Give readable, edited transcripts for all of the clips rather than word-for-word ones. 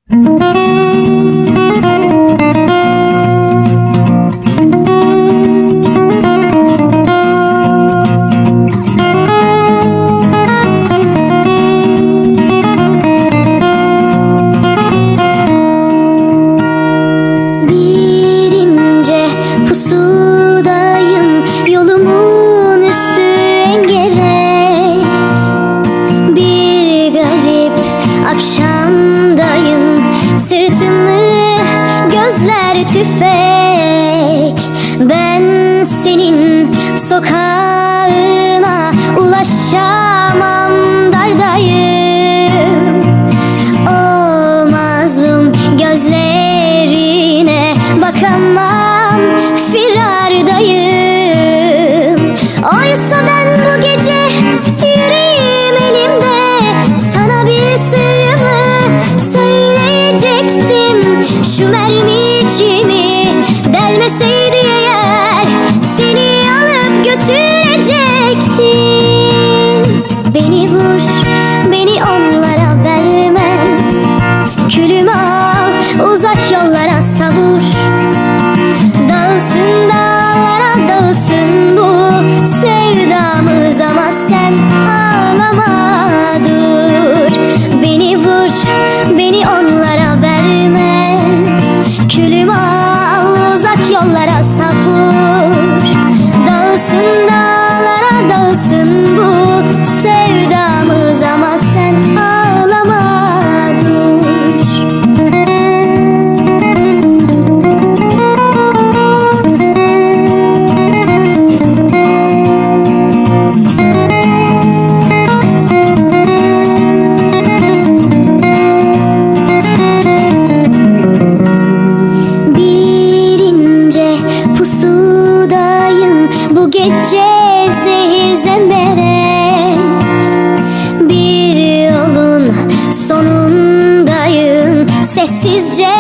Akşamdayım, sırtımı gözler tüfek. Ben senin sokağına ulaşamam, dardayım. O mazlum gözlerine bakamam, firardayım. Oysa ben bu gece yüreğim elimde, sana bir sırrımı söyleyecektim. Şu mermi içimi delmeseydi eğer, seni alıp götürecektim. Beni vur, beni onlara verme, külümü al, uzak yollara savur. Dağılsın dağlara, dağılsın bu sevdamız, ama sen ağlama, dur. Beni vur, beni onlara verme, külümü al, uzak yollara savur. Dağılsın dağlara, dağılsın bu sevdamız, ama sen ağlama, dur. Bu gece zehir zemberek, bir yolun sonundayım, sessizce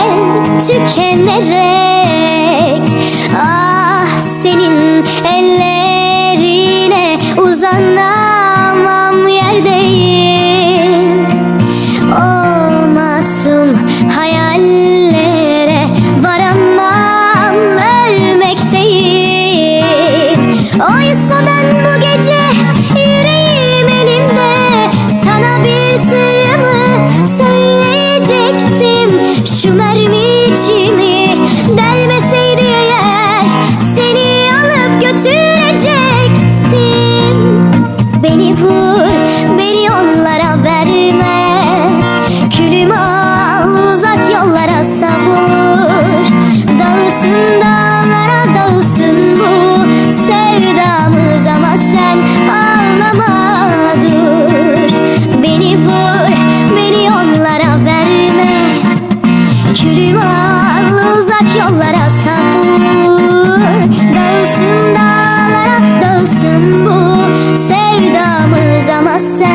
tükenerek. Ah, senin ellerine uzanamam, yerdeyim. O masum hayallere varamam, ölmekteyim. Oysa ben bu gece yüreğim elimde, sana bir sırrımı söyleyecektim. Şu mermi içimi delmeseydi eğer, seni alıp götürecektim. Beni vur, beni onlara verme, külümü al, uzak yollara savur. Dağılsın dağlara, dağılsın bu sevdamız, ama sen ağlama, dur. Beni vur, beni onlara verme, külümü al, uzak yollara savur. Dağılsın dağlara, dağılsın bu sevdamız, ama sen